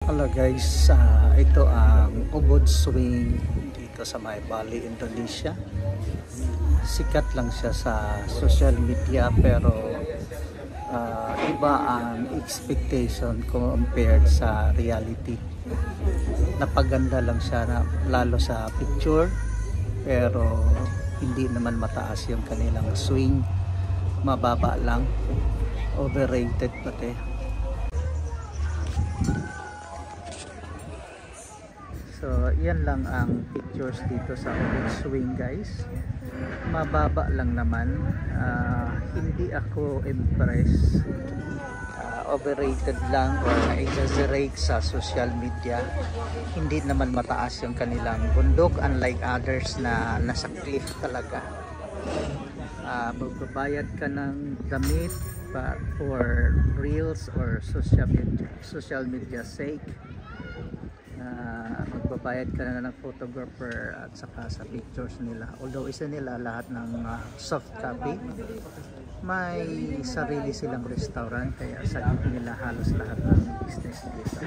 Hello guys, ito ang Ubud Swing dito sa may Bali, Indonesia. Sikat lang siya sa social media pero iba ang expectation compared sa reality. Napaganda lang siya lalo sa picture pero hindi naman mataas yung kanilang swing, mababa lang, overrated pati. So, yan lang ang pictures dito sa Ubud Swing guys. Mababa lang naman. Hindi ako impressed. Overrated lang or na-exaggerate sa social media. Hindi naman mataas yung kanilang bundok unlike others na nasa cliff talaga. Magbabayad ka ng damit for reels or social media sake. Magbabayad ka na ng photographer at saka sa pictures nila, although isa nila lahat ng soft copy. May sarili silang restaurant kaya sa nila halos lahat ng business dito.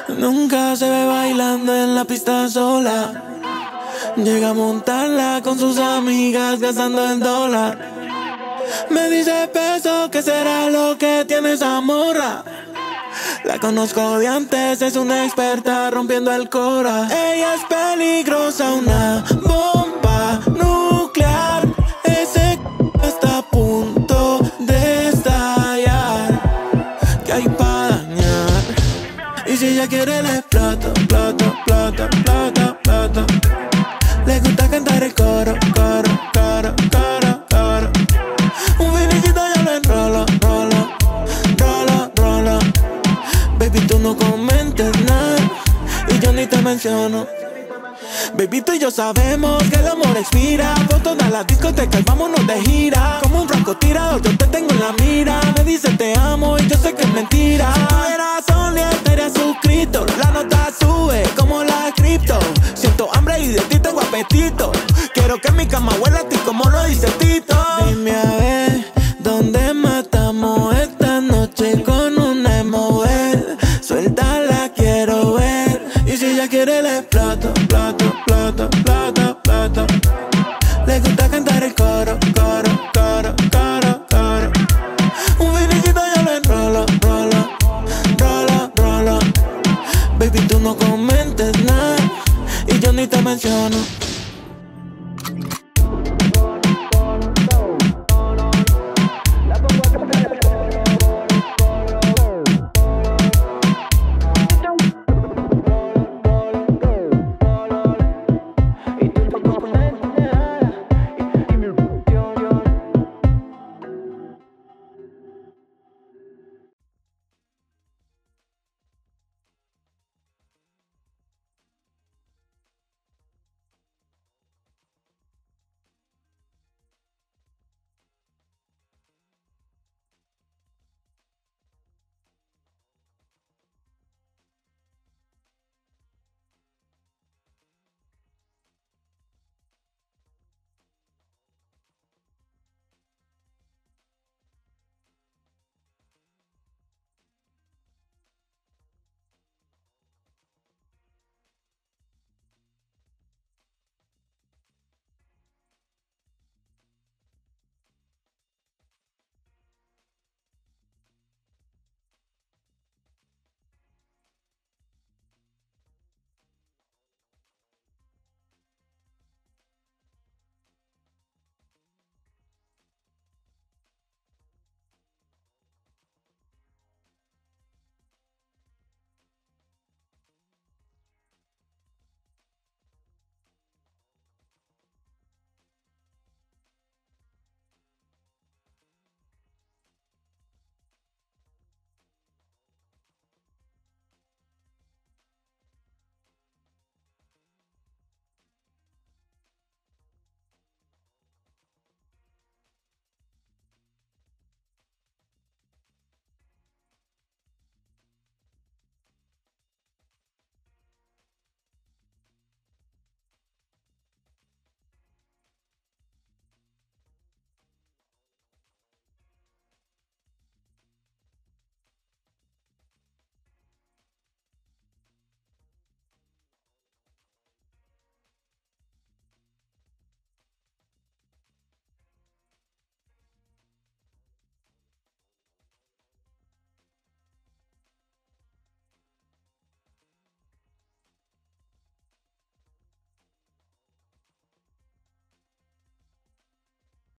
Nunca se ve bailando en la pista sola. Llega a montarla con sus amigas gastando el dólar. Me dice peso, ¿qué será lo que tiene esa morra? La conozco de antes, es una experta rompiendo el cora. Ella es peligrosa, una bomba nuclear. Ese está a punto de estallar. ¿Qué hay para dañar? Y si ella quiere le exploto, exploto, exploto, exploto, exploto. Le gusta cantar el coro, coro, coro, coro, coro. Un finiquito yo lo enrolo, rolo, rolo, rolo. Baby, tú no comentes nada y yo ni te menciono. Baby, tú y yo sabemos que el amor expira. Fotos de la discoteca y vámonos de gira. Como un francotirador yo te tengo en la mira. Me dice te amo y yo sé que es mentira. Si tú eras only, estarías suscrito. La nota sube como la cripto. Siento hambre y de ti tengo apetito. Quiero que mi cama huela a ti como lo dice Tito. Dime a ver, ¿dónde matamos esta noche con una mover? Suéltala, quiero ver. Y si ella quiere le exploto, plato, plato, plato, plato. Le gusta cantar el coro, coro, coro, coro, coro. Un finiquito yo lo enrolo, rolo, rolo, rolo. Baby, tú no comentes nada y yo ni te menciono.